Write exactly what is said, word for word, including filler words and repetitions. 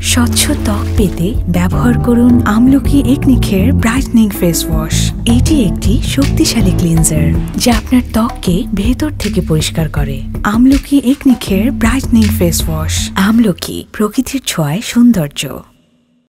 স্বচ্ছ ত্বক পেতে ব্যবহার করুন Amloki acne care brightening face wash. এটি একটি শক্তিশালী ক্লিনজার যা আপনার ত্বককে ভেতর থেকে পরিষ্কার করে। Amloki acne care brightening face wash. Amloki, প্রকৃতির ছোঁয়ায় সৌন্দর্য।